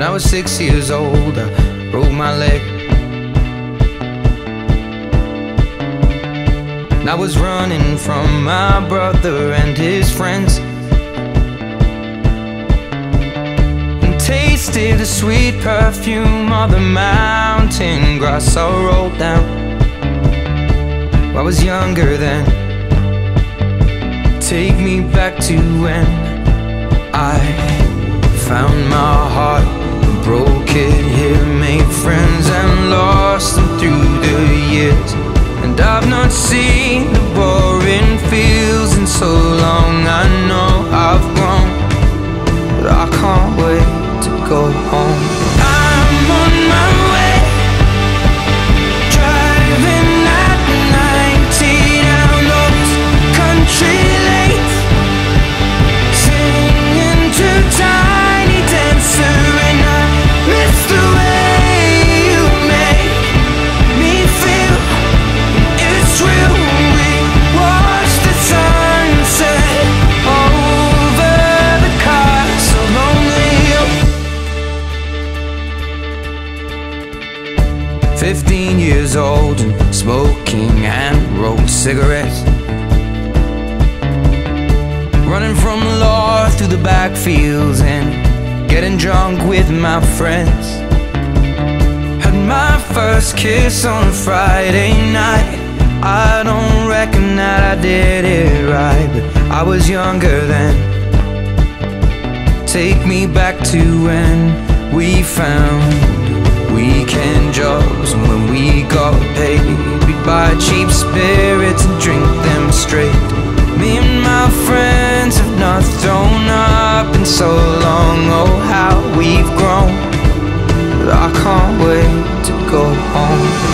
When I was 6 years old, I broke my leg. And I was running from my brother and his friends, and tasted the sweet perfume of the mountain grass I rolled down. I was younger then. Take me back to when I found my heart, broke it here, made friends and lost them through the years. And I've not seen the boring fields in so long. I know I've grown, but I can't wait to go home. I'm on my way, driving at 90 down those country lanes, singing to Tiny Dancer, and I miss the way you make me feel. It's real. We watch the sunset over the castle on the hill. 15 years old and smoking hand-rolled cigarettes, running from the law through the backfields and getting drunk with my friends. Had my first kiss on a Friday night. I don't reckon that I did it right, but I was younger then. Take me back to when we found weekend jobs, and when we got paid, we'd buy cheap spirits and drink them straight. Me and my friends have not thrown up in so long. Oh, how we've grown, but I can't wait to go home.